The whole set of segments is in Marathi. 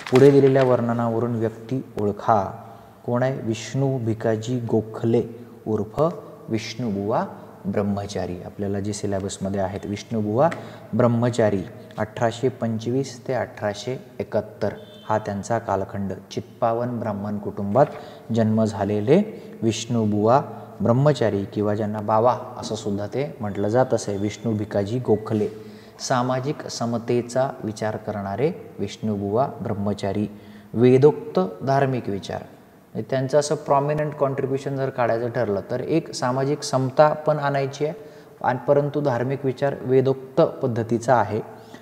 पुढे दिलेल्या वर्णनावरून व्यक्ती ओळखा. कोण आहे? विष्णू भिकाजी गोखले उर्फ विष्णुबुवा ब्रह्मचारी. आपल्याला जे सिलेबसमध्ये आहेत विष्णुबुवा ब्रह्मचारी 1825 ते 1871 हा त्यांचा कालखंड. चित्पावन ब्राह्मण कुटुंबात जन्म झालेले विष्णुबुवा ब्रह्मचारी किंवा ज्यांना बाबा असं सुद्धा ते म्हटलं जात असे, विष्णू भिकाजी गोखले. सामाजिक समतेचा विचार करणारे विष्णुबुवा ब्रह्मचारी. वेदोक्त धार्मिक विचार, त्यांचं असं प्रॉमिनंट कॉन्ट्रीब्युशन जर काढायचं ठरलं तर एक सामाजिक समता पण आणायची आहे आणि परंतु धार्मिक विचार वेदोक्त पद्धतीचा आहे.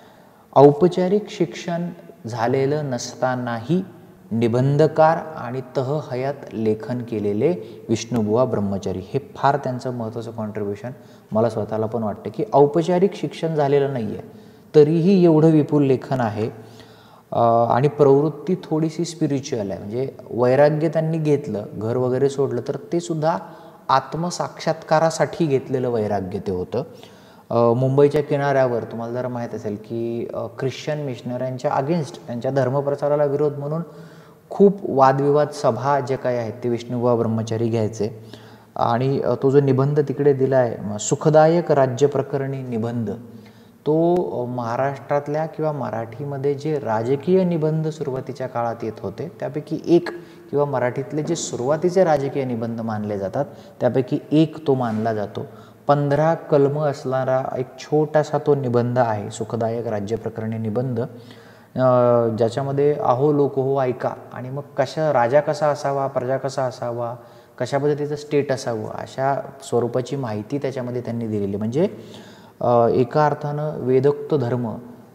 औपचारिक शिक्षण झालेलं नसतानाही निबंधकार आणि तहहयात लेखन केलेले विष्णुबुवा ब्रह्मचारी. हे फार त्यांचं महत्त्वाचं कॉन्ट्रीब्युशन मला स्वतःला पण वाटतं की औपचारिक शिक्षण झालेलं नाही आहे तरीही एवढं विपुल लेखन आहे. आणि प्रवृत्ती थोडीशी स्पिरिच्युअल आहे, म्हणजे वैराग्य त्यांनी घेतलं, घर वगैरे सोडलं तर ते सुद्धा आत्मसाक्षात्कारासाठी घेतलेलं वैराग्य ते होतं. मुंबईच्या किनाऱ्यावर तुम्हाला जर माहीत असेल की ख्रिश्चन मिशनऱ्यांच्या अगेन्स्ट त्यांच्या धर्मप्रचाराला विरोध म्हणून खूप वादविवाद सभा जे काही आहेत ते विष्णुबुवा ब्रह्मचारी घ्यायचे. आणि तो जो निबंध तिकडे दिला आहे सुखदायक राज्य प्रकरणी निबंध, तो महाराष्ट्रातल्या किंवा मराठीमध्ये जे राजकीय निबंध सुरुवातीच्या काळात येत होते त्यापैकी एक, किंवा मराठीतले जे सुरुवातीचे राजकीय निबंध मानले जातात त्यापैकी एक तो मानला जातो. 15 कलम असणारा एक छोटासा तो निबंध आहे, सुखदायक राज्य प्रकरणी निबंध, ज्याच्यामध्ये अहो लोक हो ऐका, आणि मग राजा कसा असावा, प्रजा कसा असावा, कशा पद्धतीचं स्टेट असावं, अशा स्वरूपाची माहिती त्याच्यामध्ये त्यांनी दिलेली. म्हणजे एका अर्थानं वेदोक्त धर्म,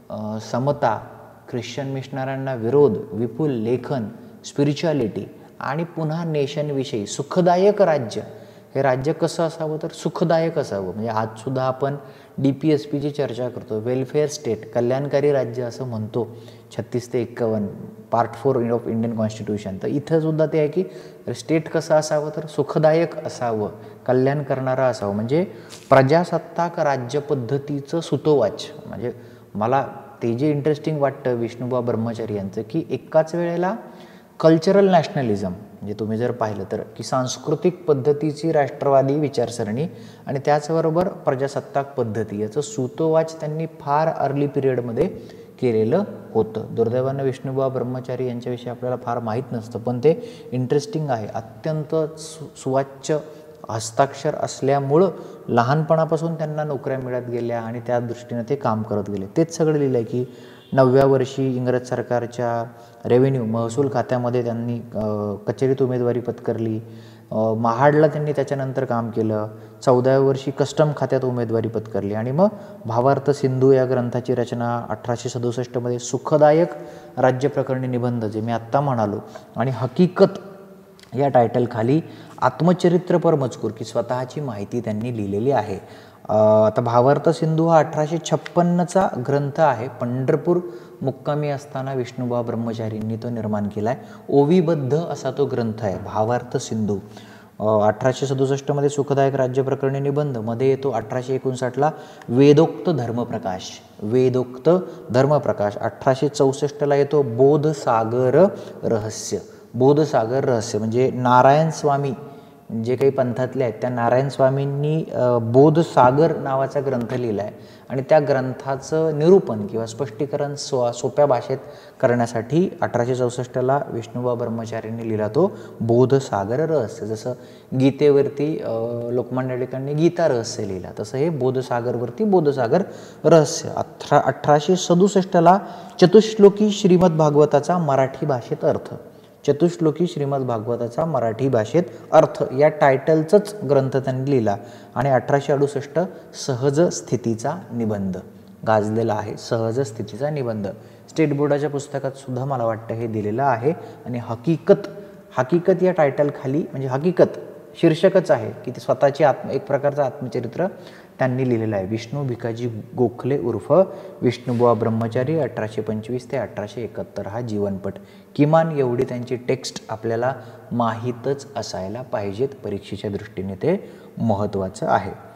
समता, ख्रिश्चन मिशनऱ्यांना विरोध, विपुल लेखन, स्पिरिच्युअलिटी आणि पुन्हा नेशनविषयी. सुखदायक राज्य, हे राज्य कसं असावं तर सुखदायक असावं. म्हणजे आजसुद्धा आपण DPSPची चर्चा करतो, वेलफेअर स्टेट, कल्याणकारी राज्य असं म्हणतो 36 ते 51 पार्ट 4 ऑफ इंडियन कॉन्स्टिट्यूशन. तर इथं सुद्धा ते आहे की स्टेट कसं असावं तर सुखदायक असावं, कल्याण करणारं असावं. म्हणजे प्रजासत्ताक राज्यपद्धतीचं सुतोवाच. म्हणजे मला ते जे इंटरेस्टिंग वाटतं विष्णुबुवा ब्रह्मचारी यांचं की एकाच वेळेला कल्चरल नॅशनलिझम, म्हणजे तुम्ही जर पाहिलं तर की सांस्कृतिक पद्धतीची राष्ट्रवादी विचारसरणी आणि त्याचबरोबर प्रजासत्ताक पद्धती याचं सुतोवाच त्यांनी फार अर्ली पिरियडमध्ये केलेलं होतं. दुर्दैवानं विष्णुबुवा ब्रह्मचारी यांच्याविषयी आपल्याला फार माहीत नसतं, पण ते इंटरेस्टिंग आहे. अत्यंत सुवाच्य हस्ताक्षर असल्यामुळं लहानपणापासून त्यांना नोकऱ्या मिळत गेल्या आणि त्या दृष्टीनं ते काम करत गेले. तेच सगळं लिहिलं आहे की 9व्या वर्षी इंग्रज सरकारच्या रेव्हेन्यू महसूल खात्यामध्ये त्यांनी कचेरीत उमेदवारी पत्करली. महाडला त्यांनी त्याच्यानंतर काम केलं. 14व्या वर्षी कस्टम खात्यात उमेदवारी पत्करली आणि मग भावार्थ सिंधू या ग्रंथाची रचना 1867 सुखदायक राज्यप्रकरणी निबंध, जे मी आत्ता म्हणालो, आणि हकीकत या टायटलखाली आत्मचरित्रपर मजकूर की स्वतःची माहिती त्यांनी लिहिलेली आहे. आता भावार्थ सिंधू हा 1856चा ग्रंथ आहे. पंढरपूर मुक्कामी असताना विष्णुबुवा ब्रह्मचारींनी तो निर्माण केला आहे. ओवीबद्ध असा तो ग्रंथ आहे भावार्थ सिंधू. 1867 सुखदायक राज्य प्रकरणी निबंध मध्ये येतो. 1859 वेदोक्त धर्मप्रकाश, वेदोक्त धर्मप्रकाश. 1864 येतो बोधसागर रहस्य. बोधसागर रहस्य म्हणजे नारायण स्वामी जे काही पंथातले आहेत त्या नारायण स्वामींनी बोधसागर नावाचा ग्रंथ लिहिला आहे आणि त्या ग्रंथाचं निरूपण किंवा स्पष्टीकरण सोप्या भाषेत करण्यासाठी 1864 विष्णुबुवा ब्रह्मचारींनी लिहिला तो बोधसागर रहस्य. जसं गीतेवरती लोकमान्य टिळकांनी गीता रहस्य लिहिला, तसं हे बोधसागरवरती बोधसागर रहस्य. 1867 चतुश्लोकी श्रीमद भागवताचा मराठी भाषेत अर्थ, चतुश्लोकी श्रीमद भागवताचा मराठी भाषेत अर्थ या टायटलचाच ग्रंथ त्यांनी लिहिला. आणि 1868 सहज स्थितीचा निबंध गाजलेला आहे. सहज स्थितीचा निबंध स्टेट बोर्डाच्या पुस्तकात सुद्धा मला वाटतं हे दिलेलं आहे. आणि हकीकत, हकीकत या टायटलखाली, म्हणजे हकीकत शीर्षकच आहे की ते स्वतःची एक प्रकारचं आत्मचरित्र त्यांनी लिहिलेलं आहे. विष्णू भिकाजी गोखले उर्फ विष्णुबुवा ब्रह्मचारी 1825 ते 1871 हा जीवनपट. किमान एवढी त्यांची टेक्स्ट आपल्याला माहीतच असायला पाहिजेत, परीक्षेच्या दृष्टीने ते महत्त्वाचं आहे.